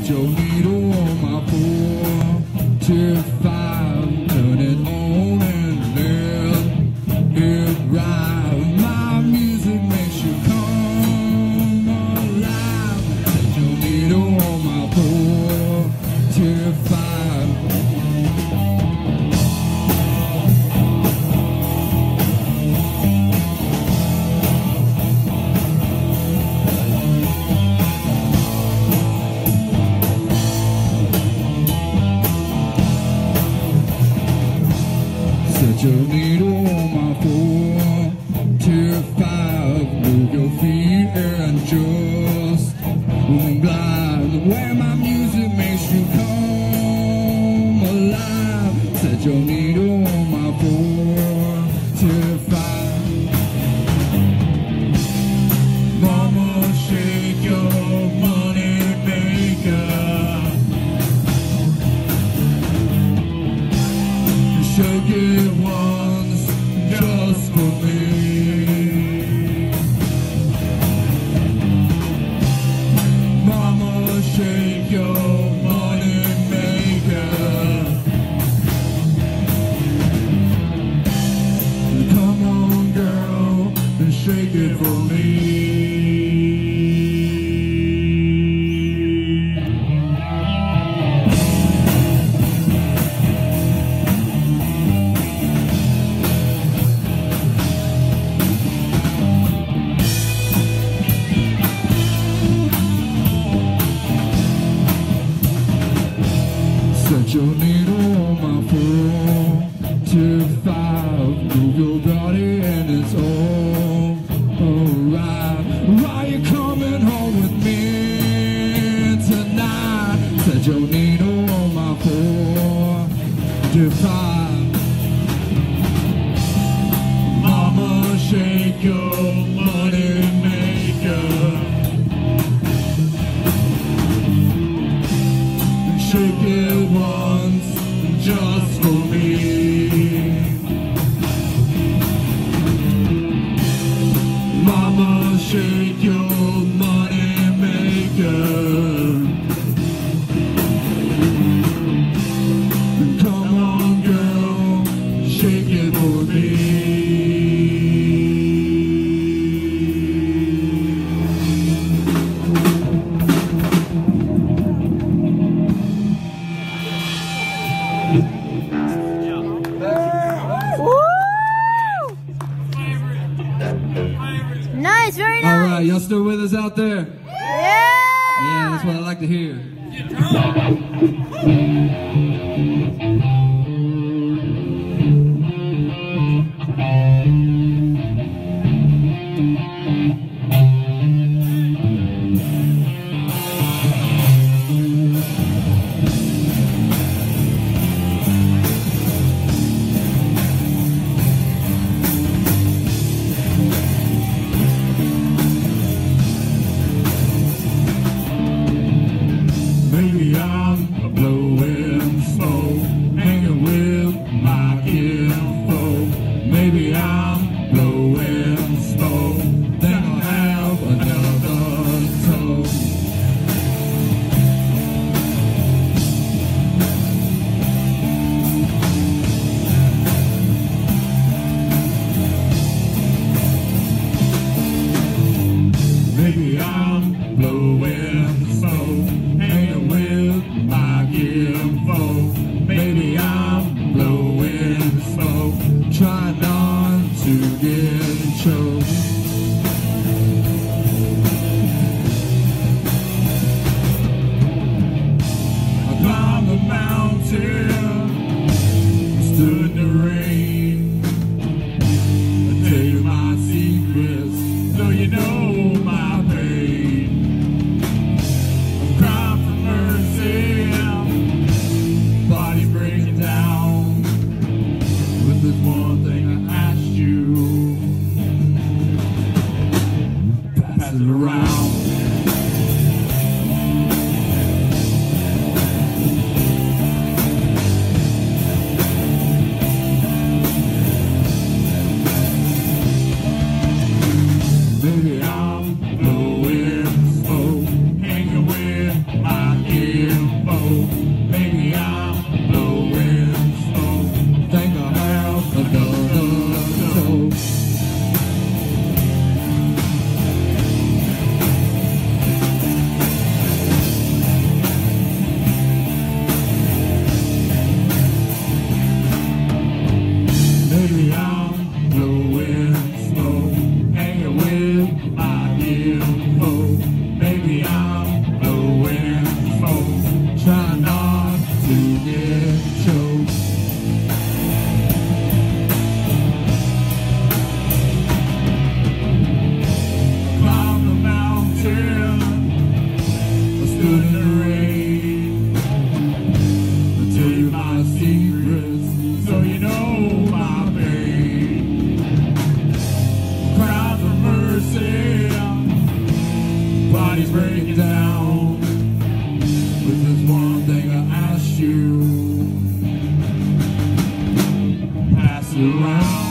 your needle on my 4-5, turn it on and let it ride. My music makes you come alive. Set your needle on my 4-5. Set your needle on my 4-5. Move your feet and just glide. Where my music makes you come alive. Set your needle on my 4-5. Mama, shake your money maker. Shake it once, just for me. Mama, shake your money maker. Come on, girl, and shake it for me. Set your needle on my 4-5. Move your body and it's alright. Why you coming home with me tonight? Set your needle on my 4-5. Mama, shake your money maker. Shake it once, just for me. Mama, shake your money maker. Come on, girl, shake it for me. Nice, very nice. All right, y'all still with us out there? Yeah! Yeah, that's what I like to hear. Maybe I'm blowing smoke, hanging with my info. Maybe I'm blowing smoke, then I'll have another toast. Maybe I'm blowing smoke, hanging with my info. Maybe I'm blowing smoke, trying not to get choked. I climbed the mountain, stood in the rain. I tell you my secrets, so you know my pain. I'm crying Oh, maybe I'm going for. Try not to get choked. Climb the mountain, I stood in the rain. I'll tell you my secrets, so you know my pain. Cry for mercy, body's breaking down. But there's one thing I ask you, pass it around.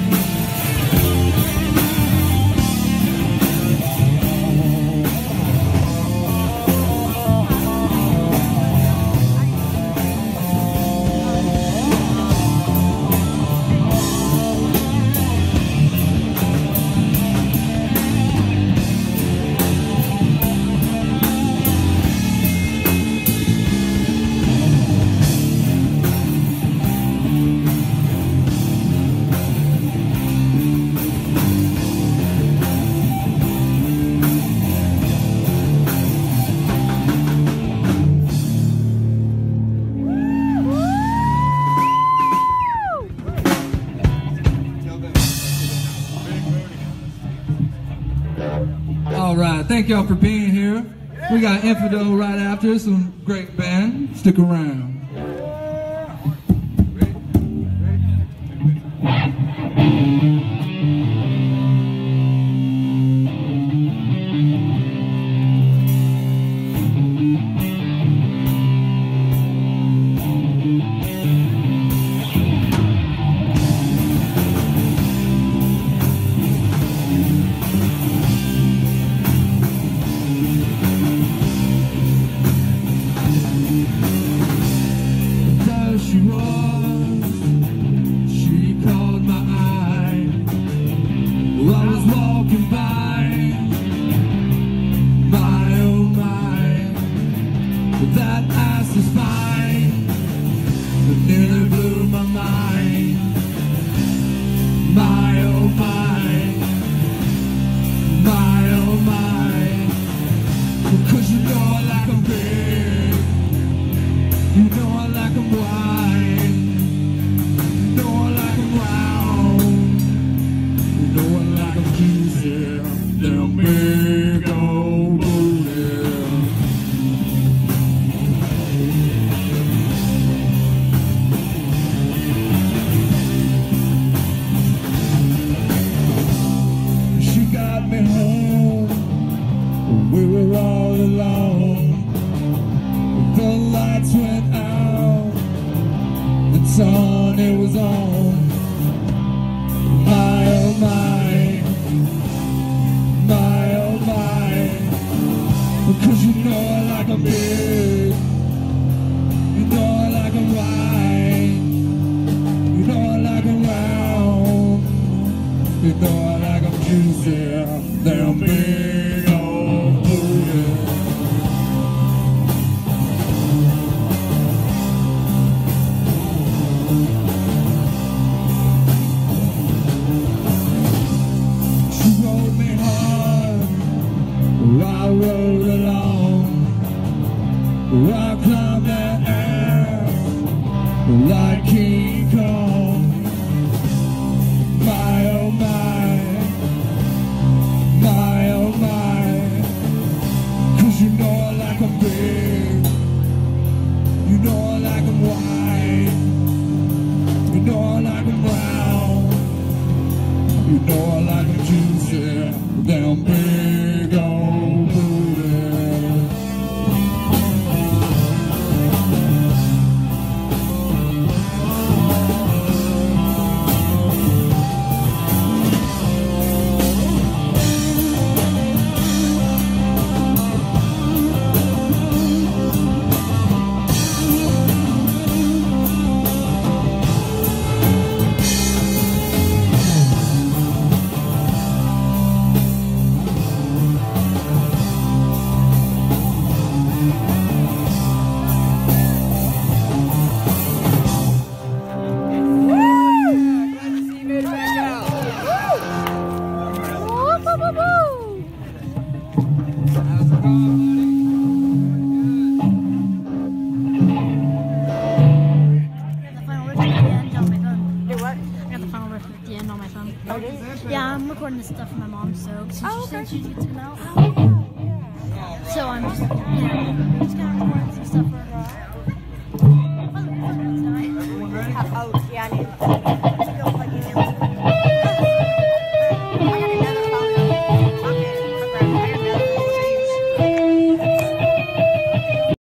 Thank y'all for being here. We got Infidel right after, some great band. Stick around. stuff for my mom, so she okay. said she'd get them out. Oh, yeah. So I'm just, just gonna record some stuff for her.